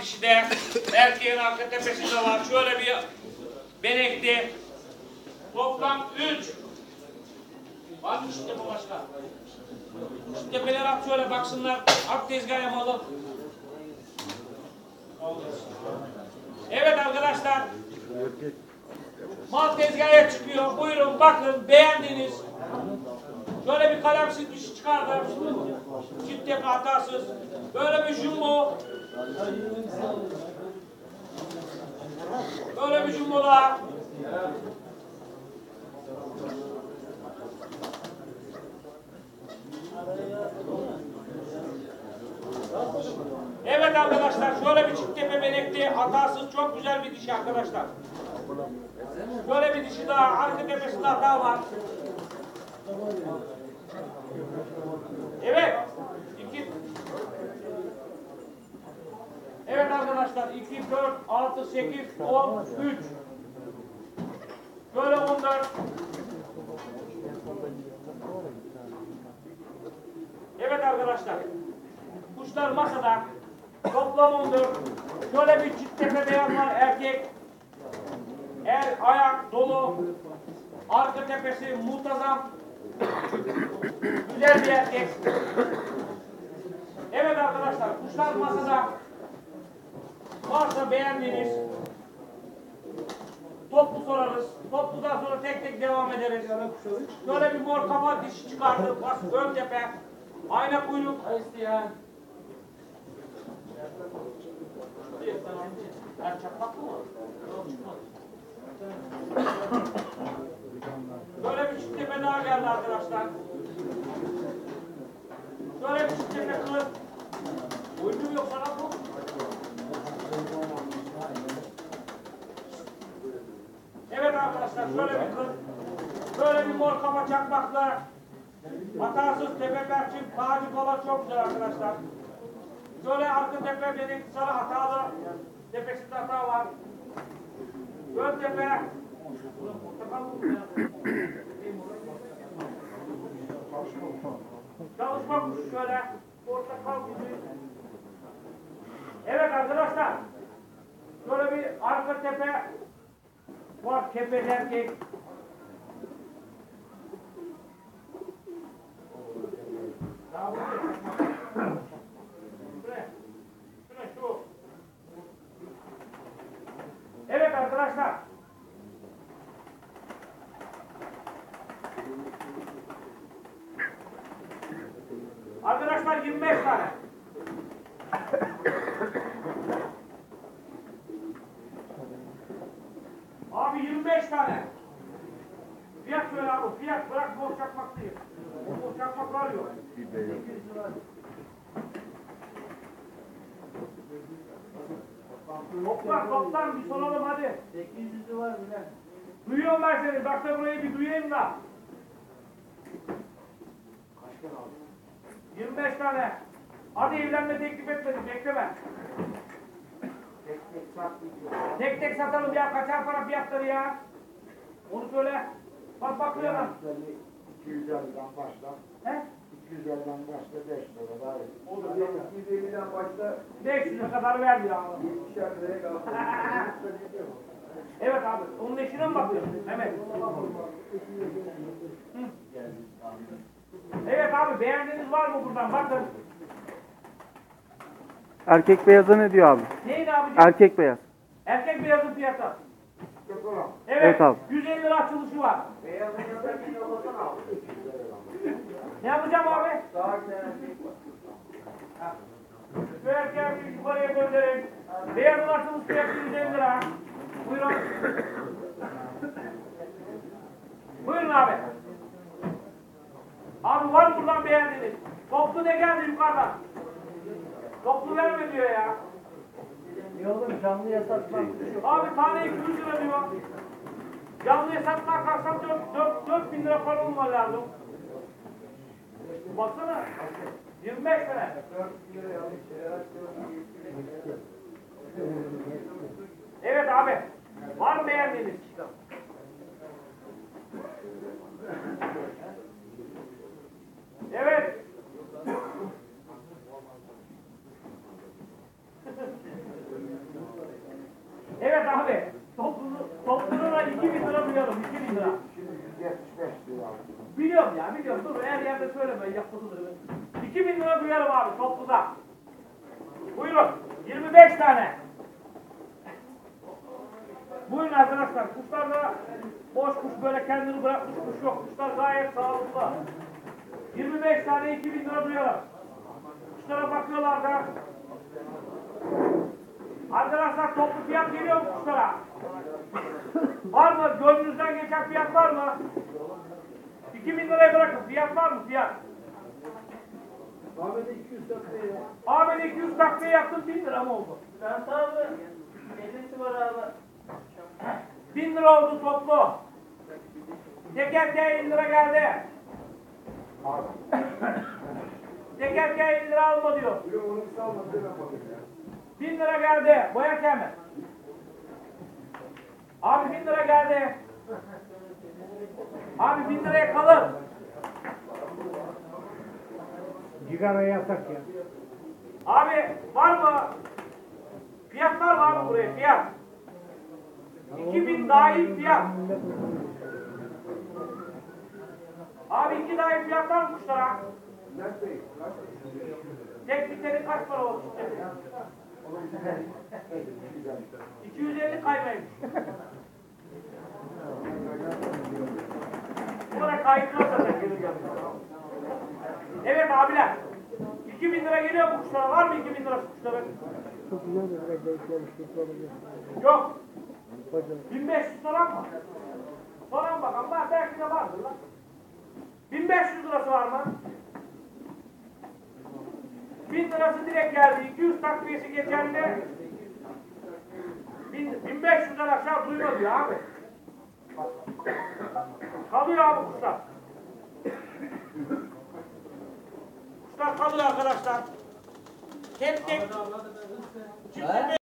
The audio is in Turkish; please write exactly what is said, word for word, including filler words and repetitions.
dişi de erkeğin arka tepesinde var. Şöyle bir benekli. Toplam üç. Var mı şu tepe başka? Şu tepeleri at şöyle baksınlar. At tezgah yapalım. Evet arkadaşlar. Mal tezgaha çıkıyor. Buyurun bakın beğendiniz. Şöyle bir kalemsiz dişi çıkardım. Çift tepe hatasız. Böyle bir jumbo. Böyle bir jumbolar. Evet arkadaşlar şöyle bir çift tepe benekli hatasız çok güzel bir dişi arkadaşlar. Böyle bir dişi daha arka tepesinde hata var. Evet. İki. Evet arkadaşlar iki, dört, altı, sekiz, on, üç. Böyle on dört. Evet arkadaşlar. Kuşlar masada. Toplam on dört. Şöyle bir çift tepe beyaz var erkek. El, ayak dolu. Arka tepesi muntazam. Güzel bir erkek. Evet arkadaşlar kuşlar masada. Varsa beğendiğiniz toplu sorarız. Topludan sonra tek tek devam ederiz. Şöyle bir mor kafa dişi çıkardı. Bas ön tepe. Ayna kuyruk. İsteyen. Ben çapak mı? Böyle bir çift tepe daha geldi arkadaşlar. Şöyle bir çift tepe kılıç. Uydum yok sana bu. Evet arkadaşlar şöyle bir kılıç. Böyle bir mor kafa çakmaklı. Hatasız tepe perçin. Tacı kola çok güzel arkadaşlar. Şöyle arka tepe benim sarı hatalı. Tepesinde hata var. Ön tepe. Çalışma kuşu şöyle. Portakal gibi. Evet arkadaşlar. Şöyle bir arka tepe var. Kepeli erkek. Evet arkadaşlar. Arkadaşlar yirmi beş tane. Abi yirmi beş tane. Fiyat söyle abi. Fiyat bırak boş çakmak değil. Boş çakmak var yok. Toplar toplar bir soralım hadi. sekiz yüzü var bile. Duyuyorum ben seni. Bak da burayı bir duyayım da. yirmi beş tane. Hadi evlenme teklif etmedim. Bekleme. Tek tek satmayacağım. Tek tek satalım ya. Kaçar para fiyatları ya? Onu söyle. Bak bakıyorum. iki yüz elliden başla. He? iki yüz elliden başla beş lira daha iyi. Olur. iki yüz elliden başla beş yüze kadar verdi ya. yetmişer liraya kaldı. Evet abi. Onun eşine mi bakıyorsun? Mehmet. Hı. Evet abi. Beğendiğiniz var mı buradan? Bakın. Erkek beyaza ne diyor abi? Neydi abicim? Erkek beyaz. Erkek beyazın fiyatı. Evet. Evet abi. yüz elli lira açılışı var. Beyazın yanında bir yollasana abi. Ne yapacağım abi? Daha güzel erkek var. Şu erkeği bir yukarıya gönderin. Beyazın açılış fiyatı yüz elli lira. Buyurun. Buyurun abi. Abi var mı buradan beğendiniz? Toplu ne geldi yukarıdan? Toplu verme diyor ya. Ne olur canlıya satmak. Abi tane iki yüz lira diyor. Canlıya satmak kalksam dört bin lira para olmalı lazım. Baksana. yirmi beş sene. Evet abi. Var mı beğendiğiniz? Evet. Evet abi. Toplu, toplulara iki bin lira duyalım. iki bin lira. Şimdi yüz yetmiş beş lira aldım. Biliyorum ya biliyorum. Dur her yerde söyleme. Yapmasındır. iki bin lira duyalım abi topluda. Buyurun. yirmi beş tane. Buyurun arkadaşlar. Kuşlar da boş kuş böyle kendini bırakmış kuş yok. Kuşlar gayet sağlıklı. yirmi beş tane iki bin lira duyalım. Kuşlara bakıyorlar da. Arkadaşlar toplu fiyat geliyor mu kuşlara? Var mı? Gönlünüzden geçen fiyat var mı? iki bin liraya bırakın. Fiyat var mı? Fiyat. Ahmet'e iki yüz takviye ya. Ahmet'e iki yüz takviye yaptım. bin lira mı oldu? Ben abi. Elisi var abi. bin lira oldu toplu. Tekerkeğe elli lira geldi. Tekerkeğe elli lira alma diyor. bin lira geldi. Boya kemi. Abi bin lira geldi. Abi bin liraya kalır. Cigara yasak ya. Abi var mı? Fiyat var mı abi buraya? Fiyat. iki bin dahil fiyat. Abi iki dahil fiyat var mı kuşlara? Tekniklerin kaç para oldu? iki yüz elli kaymaymış. Buna kayıtlarsa da gelir gelmiş. Evet abiler. iki bin lira geliyor bu kuşlara. Var mı iki bin lira kuşlara? Yok. bin beş yüz lira mı? Soran bakalım. Var, belki de vardır lan. bin beş yüz lirası var mı? bin lirası direkt geldi. iki yüz takviyesi geçerli. bin beş yüzden aşağı duyma diyor abi. Kalıyor abi kuşlar. Kuşlar kalıyor arkadaşlar. Tek tek. Çift